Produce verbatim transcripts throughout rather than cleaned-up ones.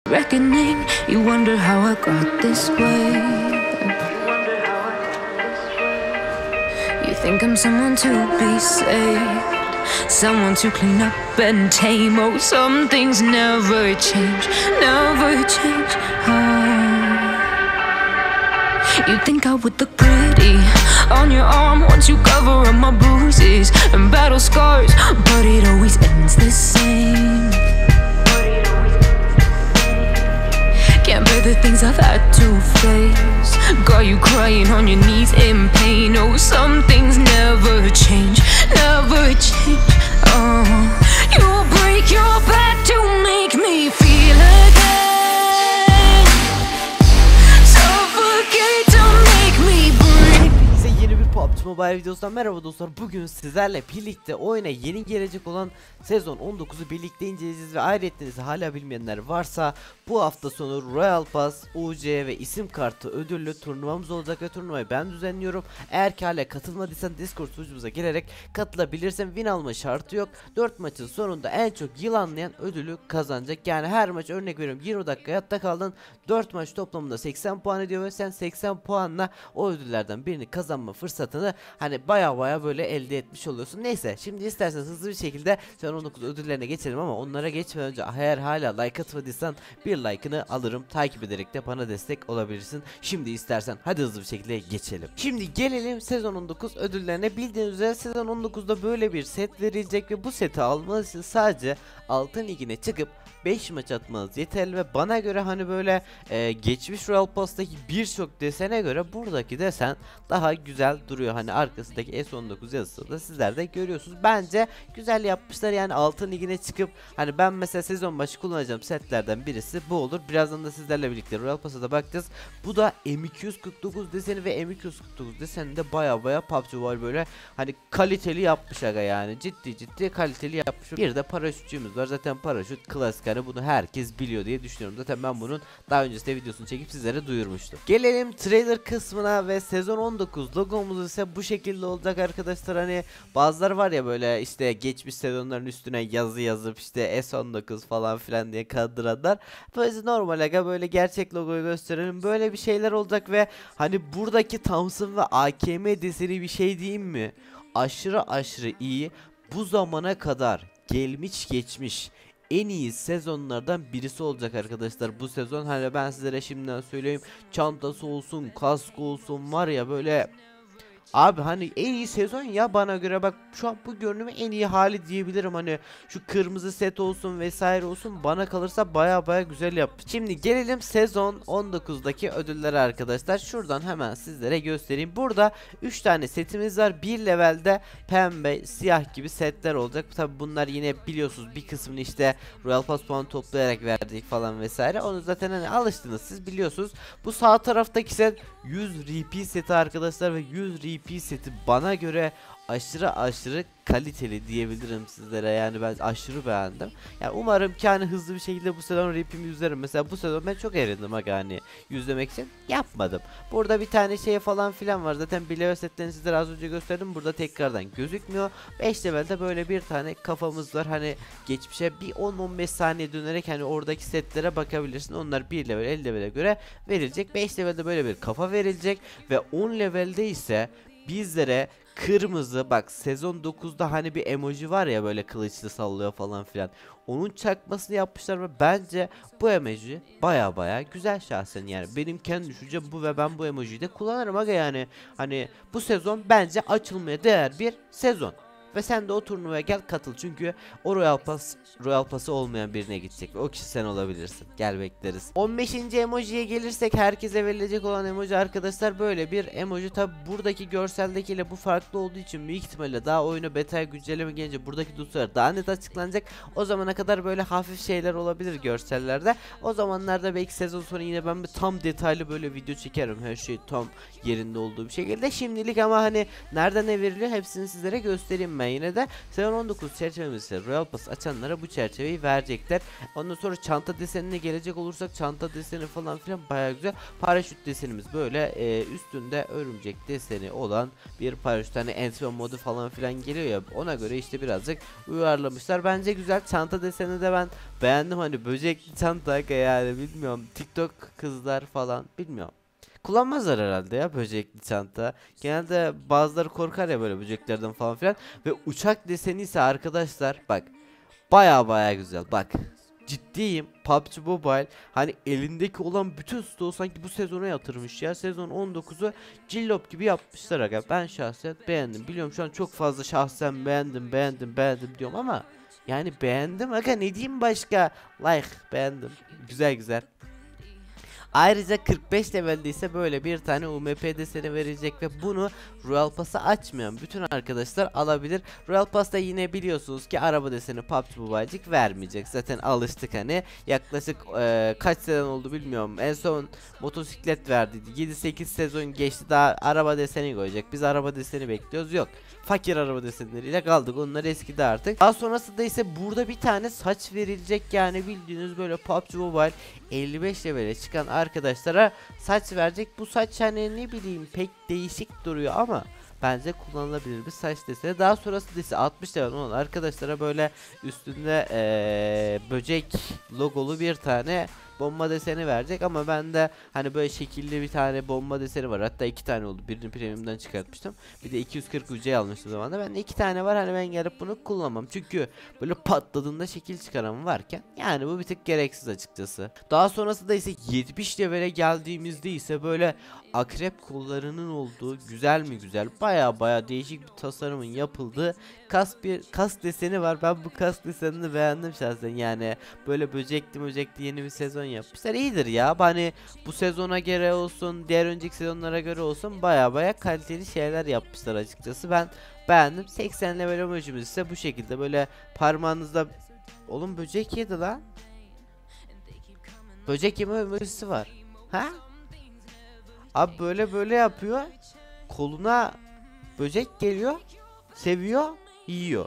Reckoning, you wonder how I got this way. You think I'm someone to be saved, someone to clean up and tame. Oh, some things never change, never change. Oh. You think I would look pretty on your arm once you cover up my bruises and battle scars, but it always ends the same. Can't bear the things I've had to face, got you crying on your knees in pain. Oh, some things never change, never change. Oh, you'll break your back to make me feel again, suffocate to make me breathe. Size yeni bir P U B G Mobile videosundan merhaba dostlar. Bugün sizlerle birlikte oyuna yeni gelecek olan sezon on dokuzu birlikte inceleyeceğiz ve ayrıca hala bilmeyenler varsa bu hafta sonu Royal Pass, U C ve isim kartı ödüllü turnuvamız olacak ve turnuvayı ben düzenliyorum. Eğer ki hala katılmadıysan Discord sunucumuza gelerek katılabilirsin. Win alma şartı yok. dört maçın sonunda en çok yılanlayan ödülü kazanacak. Yani her maç, örnek veriyorum, yirmi dakika hayatta kaldın, dört maç toplamında seksen puan ediyor ve sen seksen puanla o ödüllerden birini kazanma fırsatını hani baya baya böyle elde etmiş oluyorsun. Neyse, şimdi isterseniz hızlı bir şekilde sezon on dokuz ödüllerine geçelim ama onlara geçmeden önce eğer hala like atmadıysan bir like'ını alırım. Takip ederek de bana destek olabilirsin. Şimdi istersen hadi hızlı bir şekilde geçelim. Şimdi gelelim sezon on dokuz ödüllerine. Bildiğiniz üzere sezon on dokuzda böyle bir set verilecek ve bu seti almanız için sadece altın ligine çıkıp beş maç atmanız yeterli ve bana göre hani böyle e, geçmiş Royal Pass'taki birçok desene göre buradaki desen daha güzel duruyor. Hani arkasındaki S on dokuz yazısı da sizler de görüyorsunuz. Bence güzel yapmışlar. Yani altın ligine çıkıp hani ben mesela sezon başı kullanacağım setlerden birisi bu olur. Birazdan da sizlerle birlikte Royal Pass'a da bakacağız. Bu da M iki yüz kırk dokuz deseni ve M iki yüz kırk dokuz deseni de baya baya P U B G var, böyle hani kaliteli yapmış aga, yani ciddi ciddi kaliteli yapmış. Bir de paraşütçüğümüz var. Zaten paraşüt klasik, hani bunu herkes biliyor diye düşünüyorum. Zaten ben bunun daha öncesinde videosunu çekip sizlere duyurmuştum. Gelelim trailer kısmına ve sezon on dokuz logomuz ise bu şekilde olacak arkadaşlar. Hani bazıları var ya böyle işte geçmiş sezonların üstüne yazı yazıp işte S on dokuz falan filan diye kandıranlar. Böyle normal aga, böyle gerçek logoyu gösterelim. Böyle bir şeyler olacak ve hani buradaki Thompson ve A K M deseni bir şey diyeyim mi? Aşırı aşırı iyi. Bu zamana kadar gelmiş geçmiş en iyi sezonlardan birisi olacak arkadaşlar bu sezon. Hani ben sizlere şimdiden söyleyeyim, çantası olsun, kaskı olsun, var ya böyle abi hani en iyi sezon ya bana göre. Bak şu an bu görünümü en iyi hali diyebilirim. Hani şu kırmızı set olsun vesaire olsun, bana kalırsa baya baya güzel yapmış. Şimdi gelelim sezon on dokuzdaki ödüllere arkadaşlar. Şuradan hemen sizlere göstereyim. Burada üç tane setimiz var. Bir levelde pembe, siyah gibi setler olacak. Tabi bunlar yine biliyorsunuz bir kısmını işte Royal Pass puanı toplayarak verdik falan vesaire. Onu zaten hani alıştınız, siz biliyorsunuz. Bu sağ taraftaki set yüz R P seti arkadaşlar ve yüz R P seti bana göre aşırı aşırı kaliteli diyebilirim sizlere. Yani ben aşırı beğendim. Yani umarım ki hani hızlı bir şekilde bu sezon rapimi yüzlerim. Mesela bu sezon ben çok erindim aga, hani yüzlemek için yapmadım. Burada bir tane şey falan filan var. Zaten bilever setlerini sizlere az önce gösterdim. Burada tekrardan gözükmüyor. beş levelde böyle bir tane kafamız var. Hani geçmişe bir on on beş saniye dönerek hani oradaki setlere bakabilirsin. Onlar bir level elli levele göre verilecek. beş levelde böyle bir kafa verilecek ve on levelde ise bizlere kırmızı, bak sezon dokuzda hani bir emoji var ya böyle kılıçlı sallıyor falan filan, onun çakmasını yapmışlar ve bence bu emoji baya baya güzel şahsen. Yani benim kendi düşüncem bu ve ben bu emojiyi de kullanırım aga. Yani hani bu sezon bence açılmaya değer bir sezon. Ve sen de o turnuvaya gel, katıl, çünkü o Royal Pass Royal Pass'ı olmayan birine gidecek ve o kişi sen olabilirsin. Gel bekleriz. on beşinci emojiye gelirsek, herkese verilecek olan emoji arkadaşlar böyle bir emoji. Tabi buradaki görseldekiyle bu farklı olduğu için büyük ihtimalle daha oyuna beta güncelleme gelince buradaki dosyalar daha net açıklanacak. O zamana kadar böyle hafif şeyler olabilir görsellerde. O zamanlarda belki sezon sonu yine ben bir tam detaylı böyle video çekerim, her şey tam yerinde olduğu bir şekilde. Şimdilik ama hani nerede ne veriliyor hepsini sizlere göstereyim ben yine de. Sezon on dokuz çerçevemizde Royal Pass açanlara bu çerçeveyi verecekler. Ondan sonra çanta desenine gelecek olursak çanta deseni falan filan bayağı güzel. Paraşüt desenimiz böyle e, üstünde örümcek deseni olan bir paraşüt, hani Ant-Man modu falan filan geliyor ya, ona göre işte birazcık uyarlamışlar. Bence güzel. Çanta deseni de ben beğendim, hani böcekli çanta yani, bilmiyorum, TikTok kızlar falan bilmiyorum. Kullanmazlar herhalde ya böcekli çanta. Genelde bazıları korkar ya böyle böceklerden falan filan. Ve uçak deseni ise arkadaşlar bak, baya baya güzel bak. Ciddiyim, P U B G Mobile hani elindeki olan bütün stoğu sanki bu sezona yatırmış ya. Sezon on dokuzu cillop gibi yapmışlar aga. Ben şahsen beğendim. Biliyorum şu an çok fazla şahsen beğendim beğendim beğendim diyorum ama yani beğendim aga, ne diyeyim başka. Like beğendim. Güzel güzel. Ayrıca kırk beş levelde ise böyle bir tane U M P deseni verecek ve bunu Royal Pass'a açmayan bütün arkadaşlar alabilir. Royal Pass'ta yine biliyorsunuz ki araba deseni P U B G Mobile'cik vermeyecek. Zaten alıştık, hani yaklaşık e, kaç sezon oldu bilmiyorum. En son motosiklet verdiydi. yedi sekiz sezon geçti, daha araba deseni koyacak. Biz araba deseni bekliyoruz, yok. Fakir araba desenleriyle kaldık, onlar eskidi artık. Daha sonrasında ise burada bir tane saç verilecek, yani bildiğiniz böyle P U B G Mobile elli beş levele çıkan arkadaşlara saç verecek. Bu saç hani ne bileyim pek değişik duruyor ama bence kullanılabilir bir saç deseni. Daha sonrasında ise altmış level olan arkadaşlara böyle üstünde ee, böcek logolu bir tane bomba deseni verecek, ama bende hani böyle şekilli bir tane bomba deseni var. Hatta iki tane oldu. Birini premium'dan çıkartmıştım. Bir de iki yüz kırk ücret almıştım zamanında. Bende iki tane var. Hani ben gelip bunu kullanmam. Çünkü böyle patladığında şekil çıkaran varken yani bu bir tık gereksiz açıkçası. Daha sonrasında ise yetmiş levele geldiğimizde ise böyle akrep kollarının olduğu, güzel mi güzel, baya baya değişik bir tasarımın yapıldığı kas bir kas deseni var. Ben bu kas desenini beğendim şahsen. Yani böyle böcekli böcekli yeni bir sezon yapmışlar. İyidir ya. Hani bu sezona göre olsun, diğer önceki sezonlara göre olsun baya baya kaliteli şeyler yapmışlar açıkçası. Ben beğendim. seksen level emojimiz ise bu şekilde böyle parmağınızda, oğlum böcek yedi lan. Böcek yeme emojisi var. Ha? Abi böyle böyle yapıyor. Koluna böcek geliyor. Seviyor. Yiyor.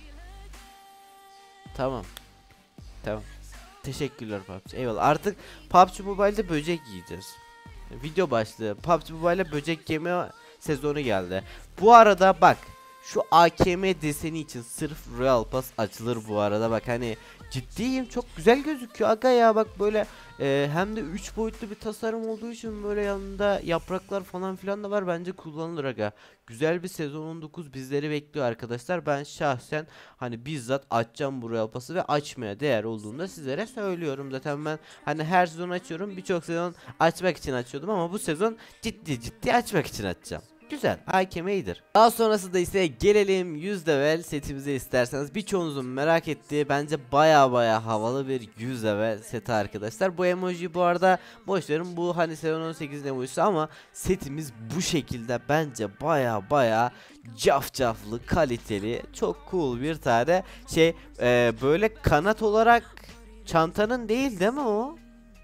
Tamam. Tamam. Teşekkürler P U B G. Eyvallah. Artık P U B G Mobile'de böcek yiyeceğiz. Video başlığı. P U B G Mobile'de böcek yeme sezonu geldi. Bu arada bak, şu A K M deseni için sırf Royal Pass açılır bu arada. Bak hani ciddiyim, çok güzel gözüküyor aga ya, bak böyle e, hem de üç boyutlu bir tasarım olduğu için böyle yanında yapraklar falan filan da var, bence kullanılır aga. Güzel bir sezon on dokuz bizleri bekliyor arkadaşlar. Ben şahsen hani bizzat açacağım bu Royal Pass'ı ve açmaya değer olduğunu da sizlere söylüyorum. Zaten ben hani her sezon açıyorum, birçok sezon açmak için açıyordum ama bu sezon ciddi ciddi açmak için açacağım. Güzel, hakem iyidir. Daha sonrasında ise gelelim yüz level setimize isterseniz. Birçoğunuzun merak ettiği, bence baya baya havalı bir yüz level seti arkadaşlar. Bu emoji bu arada boş verin, bu hani sezon on sekizin emojisi, ama setimiz bu şekilde bence baya baya cafcaflı, kaliteli, çok cool bir tane şey. Ee, böyle kanat olarak çantanın değil değil mi o?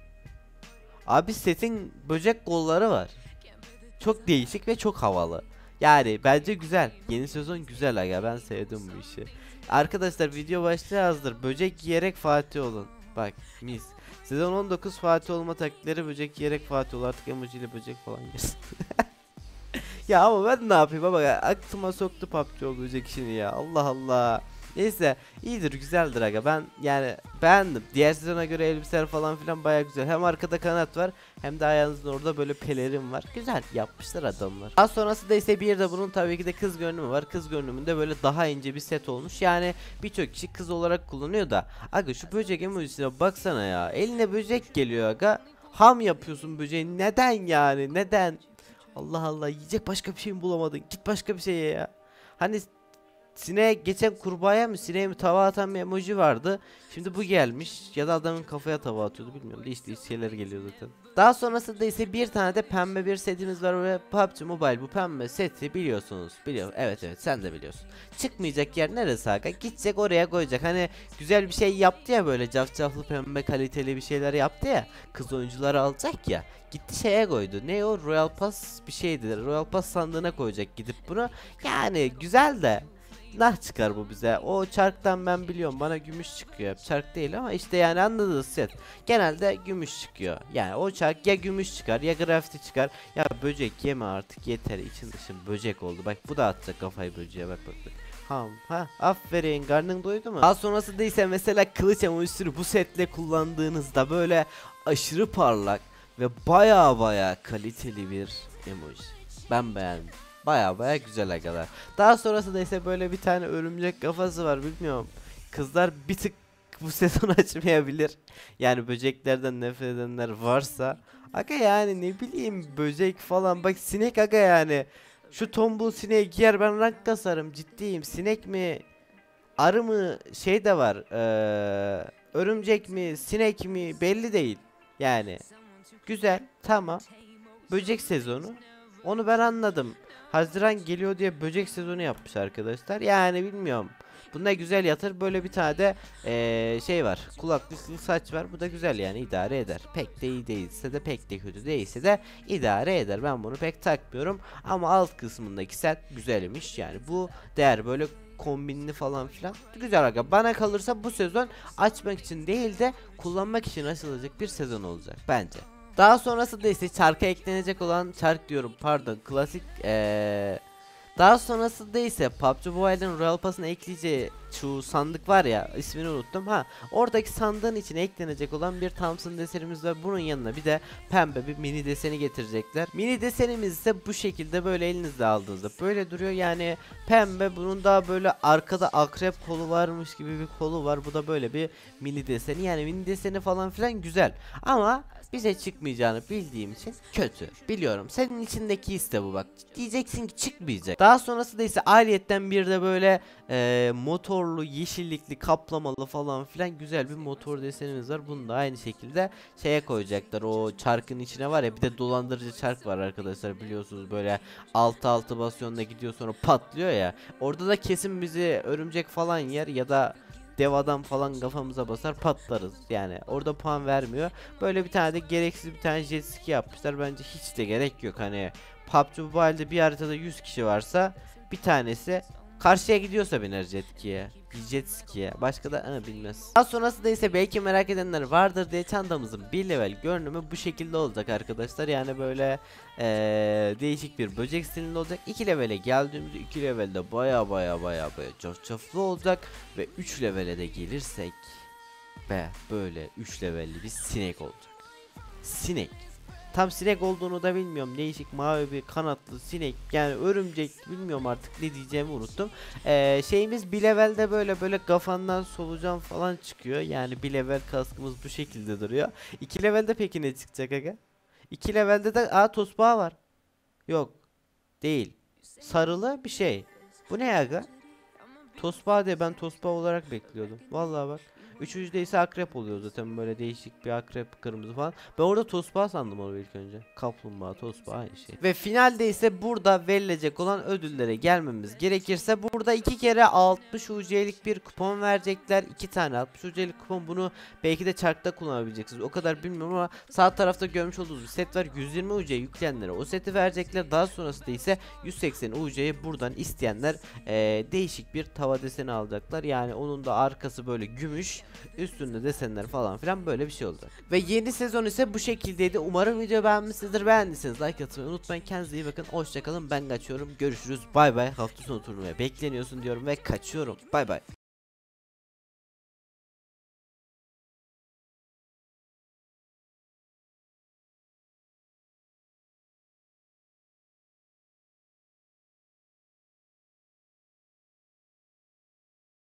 Abi setin böcek kolları var. Çok değişik ve çok havalı. Yani bence güzel. Yeni sezon güzel aga, ben sevdim bu işi. Arkadaşlar video başlığı hazır. Böcek yiyerek Fatih olun. Bak mis. Sezon on dokuz Fatih olma taktikleri, böcek yiyerek Fatih ol. Artık emojiyle böcek falan gelsin. Ya ama ben ne yapayım baba ya, aklıma soktu P U B G o böcek işini ya. Allah Allah. Neyse, iyidir güzeldir aga, ben yani beğendim. Diğer sezona göre elbiseler falan filan baya güzel. Hem arkada kanat var hem de ayağınızın orada böyle pelerin var. Güzel yapmışlar adamlar. Daha sonrasında ise bir de bunun tabii ki de kız görünümü var. Kız görünümünde böyle daha ince bir set olmuş. Yani birçok kişi kız olarak kullanıyor da. Aga şu böcek emojisine baksana ya. Eline böcek geliyor aga. Ham yapıyorsun böceği. Neden yani? Neden? Allah Allah, yiyecek başka bir şey mi bulamadın? Git başka bir şeye ya. Hani sineğe geçen kurbağaya mı sineğe mi tava atan bir emoji vardı. Şimdi bu gelmiş, ya da adamın kafaya tava atıyordu, bilmiyorum. Değişik değişik şeyler geliyor zaten. Daha sonrasında ise bir tane de pembe bir setimiz var ve P U B G Mobile bu pembe seti biliyorsunuz. Biliyor. Evet evet, sen de biliyorsun. Çıkmayacak yer neresi aga? Gidecek oraya koyacak. Hani güzel bir şey yaptı ya, böyle cafcaflı pembe kaliteli bir şeyler yaptı ya. Kız oyuncuları alacak ya. Gitti şeye koydu. Ne o? Royal Pass bir şeydi. Royal Pass sandığına koyacak gidip bunu. Yani güzel de nah çıkar bu bize. O çarktan ben biliyorum, bana gümüş çıkıyor. Çark değil ama işte yani anladığınız set. Genelde gümüş çıkıyor. Yani o çark ya gümüş çıkar ya grafiti çıkar. Ya böcek yeme artık, yeter, için dışın böcek oldu. Bak bu da atacak kafayı böceğe, bak bak bak. Ha, ha aferin, karnın doydu mu? Daha sonrasında ise mesela kılıç emojisini bu setle kullandığınızda böyle aşırı parlak ve baya baya kaliteli bir emoji. Ben beğendim. Baya baya güzel arkadaşlar. Daha sonrasında ise böyle bir tane örümcek kafası var, bilmiyorum. Kızlar bir tık bu sezon açmayabilir. Yani böceklerden nefret edenler varsa. Aga yani ne bileyim, böcek falan, bak sinek aga yani. Şu tombul sineği giyer, ben rank kasarım, ciddiyim. Sinek mi, arı mı, şey de var, ee, örümcek mi, sinek mi belli değil. Yani güzel, tamam. Böcek sezonu, onu ben anladım. Haziran geliyor diye böcek sezonu yapmış arkadaşlar. Yani bilmiyorum. Bunda güzel yatır. Böyle bir tane de ee, şey var. Kulaklıklı saç var. Bu da güzel, yani idare eder. Pek de iyi değilse de pek de kötü değilse de idare eder. Ben bunu pek takmıyorum. Ama alt kısmındaki set güzelmiş. Yani bu değer böyle kombinli falan filan. Güzel aga. Bana kalırsa bu sezon açmak için değil de kullanmak için açılacak bir sezon olacak bence. Daha sonrasında ise çarka eklenecek olan, çark diyorum pardon, klasik ee, daha sonrasında ise P U B G Mobile'ın Royal Pass'ına ekleyeceği şu sandık var ya, ismini unuttum, ha oradaki sandığın içine eklenecek olan bir Thompson desenimiz var. Bunun yanına bir de pembe bir mini deseni getirecekler. Mini desenimiz ise bu şekilde, böyle elinizde aldığınızda böyle duruyor. Yani pembe, bunun daha böyle arkada akrep kolu varmış gibi bir kolu var. Bu da böyle bir mini deseni, yani mini deseni falan filan güzel ama bize çıkmayacağını bildiğim için kötü. Biliyorum, senin içindeki iste bu, bak. Diyeceksin ki çıkmayacak. Daha sonrası da ise ayrıyetten bir de böyle e, motorlu, yeşillikli, kaplamalı falan filan güzel bir motor desenimiz var. Bunu da aynı şekilde şeye koyacaklar. O çarkın içine var ya, bir de dolandırıcı çark var arkadaşlar, biliyorsunuz, böyle altı altı basıyonda gidiyor sonra patlıyor ya. Orada da kesin bizi örümcek falan yer ya da dev adam falan kafamıza basar, patlarız. Yani orada puan vermiyor. Böyle bir tane de gereksiz bir tane jet ski yapmışlar. Bence hiç de gerek yok. Hani P U B G Mobile'de bir haritada yüz kişi varsa bir tanesi karşıya gidiyorsa biner jet ski'ye, jet ski'ye, başka da ı, bilmez. Daha sonrasında ise belki merak edenler vardır diye çantamızın bir level görünümü bu şekilde olacak arkadaşlar. Yani böyle ee, değişik bir böcek stilinde olacak. iki levele geldiğimizde iki levelde baya baya baya baya cafcaflı olacak ve üç levele de gelirsek be böyle üç levelli bir sinek olacak. Sinek. Tam sinek olduğunu da bilmiyorum. Değişik mavi bir kanatlı sinek, yani örümcek, bilmiyorum artık ne diyeceğimi unuttum. Ee, şeyimiz bir levelde böyle böyle kafandan solucan falan çıkıyor. Yani bir level kaskımız bu şekilde duruyor. iki levelde peki ne çıkacak aga? iki levelde de aa tosbağa var. Yok. Değil. Sarılı bir şey. Bu ne aga? Tosbağa diye ben tosbağa olarak bekliyordum. Vallahi bak. Üçüncüde ise akrep oluyor zaten, böyle değişik bir akrep, kırmızı falan. Ben orada tosbağa sandım onu ilk önce. Kaplumbağa, tosbağa aynı şey. Ve finalde ise burada verilecek olan ödüllere gelmemiz gerekirse, burada iki kere altmış U C'lik bir kupon verecekler. iki tane altmış U C'lik kupon, bunu belki de çarkta kullanabileceksiniz. O kadar bilmiyorum ama sağ tarafta görmüş olduğunuz bir set var. yüz yirmi U C yükleyenlere o seti verecekler. Daha sonrasında ise yüz seksen U C'yi buradan isteyenler ee, değişik bir tava deseni alacaklar. Yani onun da arkası böyle gümüş, üstünde desenler falan filan, böyle bir şey olacak. Ve yeni sezon ise bu şekildeydi. Umarım video beğenmişsinizdir. Beğendiyseniz like atmayı unutmayın. Kendinize iyi bakın. Hoşçakalın. Ben kaçıyorum. Görüşürüz. Bay bay. Hafta sonu turnuvaya bekleniyorsun diyorum ve kaçıyorum. Bay bay.